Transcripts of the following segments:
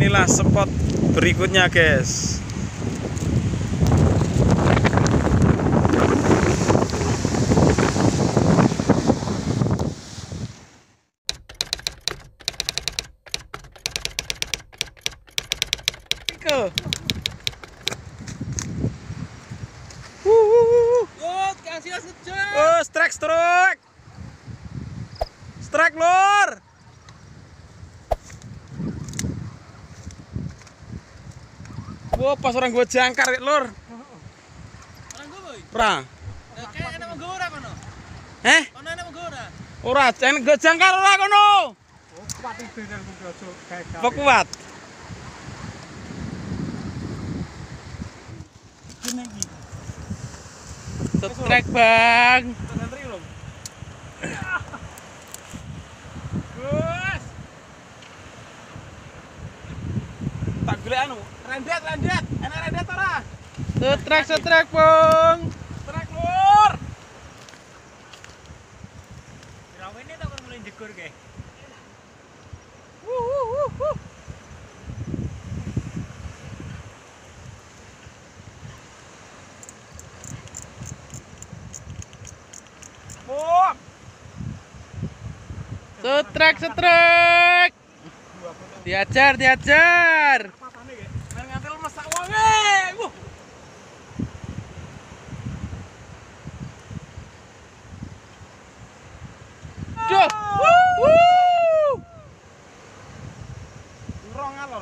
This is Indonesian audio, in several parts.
inilah spot berikutnya, guys. Oh, strike lur. Wah, pas orang gua jangkar lur. Orang gua, boy. Pra. Kayak enak menggo ora kono. Eh? Kono enak menggo ora? Ora, jan gua jangkar ora kono. Oh, kuat itu dan kudu gagal. Apa kuat? Gini iki. Strike, Bang. Santri lho. Gus. Tak golek anu, rendet. Enak rendet ora? Strike, Bang. Strike lur. Rawene tak kon mulai jegur kae. Strike. Diajar. Main ngantel masak wonge. Duh. Rong alor.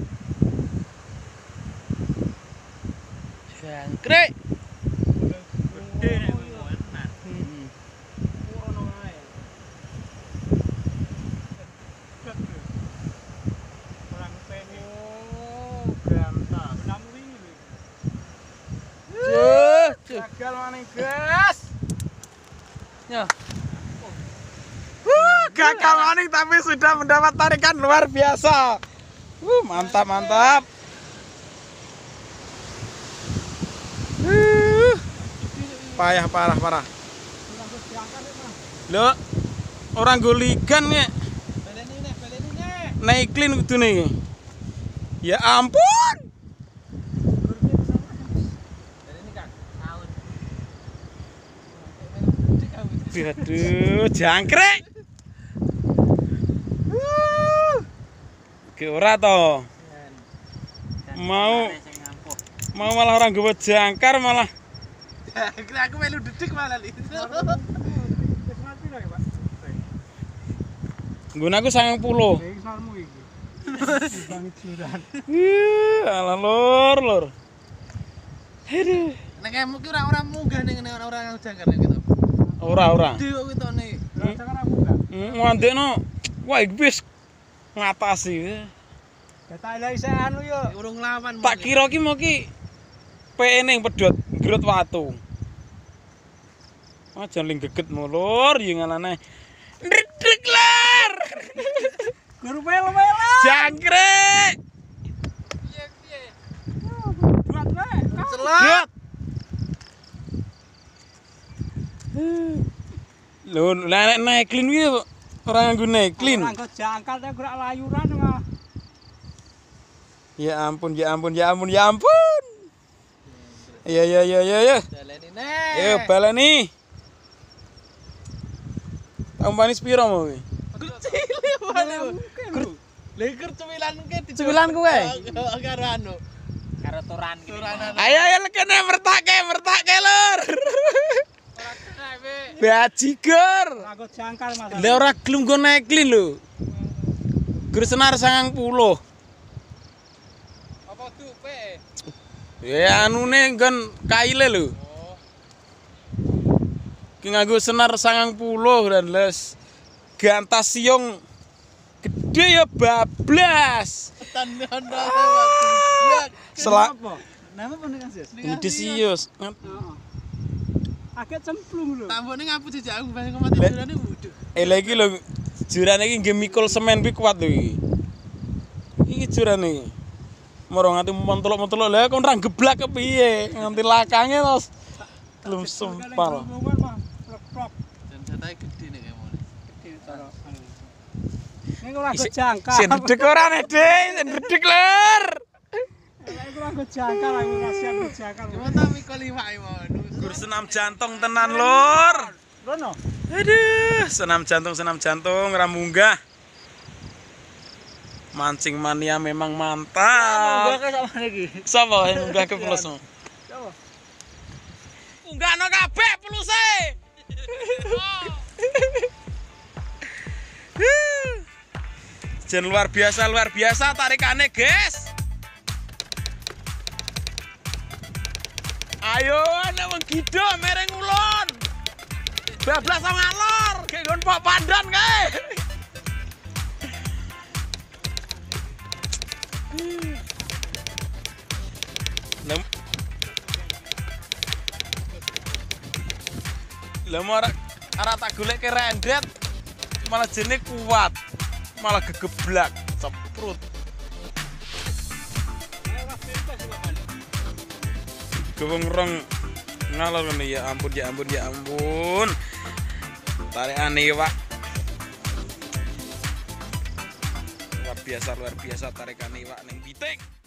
Jangkrik. Gede nek kowe enak. Ono ae. Orang pengen. Oh, ganteng. Namu wingi lho. Gagal maning, Gas. Ya. Gagal maning tapi sudah mendapat tarikan luar biasa. Mantap. Parah. Loh, orang goligan nih. Baleni nek. Naiklin kudu nih. Ya ampun. Baleni Kang. Taun. Aduh, jangkrik. Ki ora to. Mau malah orang gue jangkar malah. Aku melu dedik malah li. Gunaku 90. Iki sarmu iki. Bang juran. Alah lur. Aduh. Nek kamu ki ora munggah ning orang jangkar gitu. Ora. Dewe kitone. Jangan aku enggak. Ngandekno. Wah, iki wis ngatasi. Data isa anu yo. Urung lawan. Tak kira ki mau ki PE ning pedhot grot watu. Aja ling geget mulur yo ngalane. Ndredeg lur. Guru melo. Jangkrik. Piye? Buat wae. Celak. Lho, lah nek naiklin kuwi ora nganggo naiklin. Ora kok jangkal ta gerak layuran malah. Ya ampun. Iya. Baleni nek. Yo baleni. Tampani sepiro mau kuwi? Cilik wae. Leker cemilan ke Cemilan kowe? Karo anu. Karo toran iki. Ayo lekene mertake lur. Ora kena we. Bajigur. Ora kok jangkal Mas. Lah ora gelem go naiklin lho. Gur senar 90. Apa dupe? Ya anune nggon kaile lho. Oh. Ki nganggo senar 90 dan les gantas siung gede ya bablas. Tanda-tanda Selak Nama pendengar Desius. Agak cemplung lho. tambone ngapus jejak aku bang mati jurane wuduh. Lagi lho jurane iki nggih mikul semen kuwi kuat lho iki. Iki jurane iki. Moro nganti montelok-montelok lha kon ra geblak kepiye? Nganti lakange terus belum sempal. Plek-plek. Dan jatahe gede nek kemone. Gede cara anu. Ini kurang jangkar. Sing redeg ora nek, Dik. Sing redeg lur. Ini kurang jangkar aku kasihan jangkar. Gimana mikul liwak mau? Gur senam jantung tenan lur. Rono. Aduh, senam jantung ora munggah. Mancing mania memang mantap. Munggah sama lagi. Sapa yang munggah ke pelusmu? Coba. Munggahno kabeh peluse. Jen luar biasa tarikane, guys. Ayo ana wong gido mereng ulun. Bablas sama ngalor, kayak gon pok pandan kae. Lah ora tak goleke rendet malah jene kuat. Malah gegeblak, ceprut. Gowong rong ngalor ngene ya ampun. Tarikane Pak. Luar biasa tarikane Pak ning Bitik.